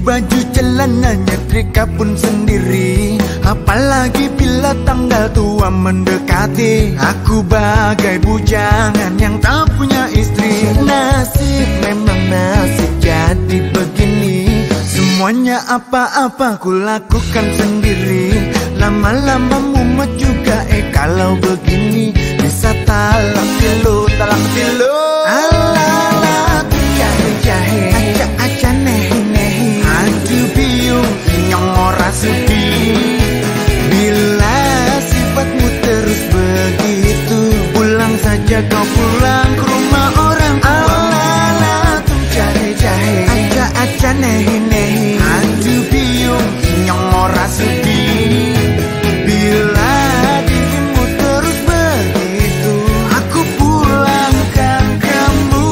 baju celana nyetrika pun sendiri. Apalagi bila tanggal tua mendekati. Aku bagai bujangan yang tak punya istri. Nasib memang nasib jadi begini. Semuanya apa-apa ku lakukan sendiri. Lama-lama mumet juga kalau begini. Bisa talak tilu ala-ala tu jahe-jahe, aca-aca nehi-nehi, aduh biung inyong ora sudi. Bila sifatmu terus begitu, pulang saja kau pulang ke rumah orang tua. Ala-ala tu jahe-jahe, aca-aca nehi-nehi, aduh biung inyong ora sudi. Bila dirimu terus begitu, aku pulangkan kamu.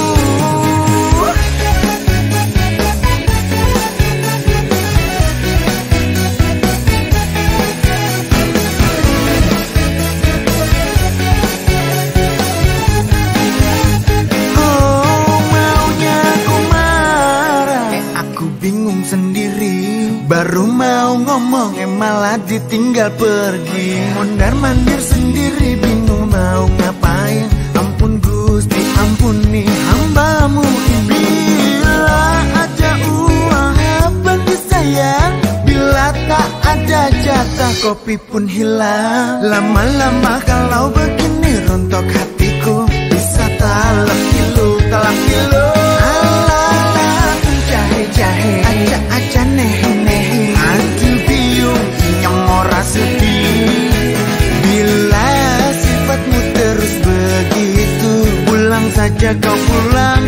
Oh, maunya aku marah, aku bingung sendiri. Baru mau ngomong malah ditinggal pergi. Mondar-mandir sendiri bingung mau ngapain. Ampun Gusti ampuni hambamu ini. Bila ada uang apa disayang, bila tak ada jatah kopi pun hilang. Lama-lama kalau begini rontok hatiku. Bisa talak tilu ala-ala tu jahe-jahe, aca-aca nehi-nehi, aduh biung inyong ora sudi. Bila sifatmu terus begitu, pulang saja kau pulang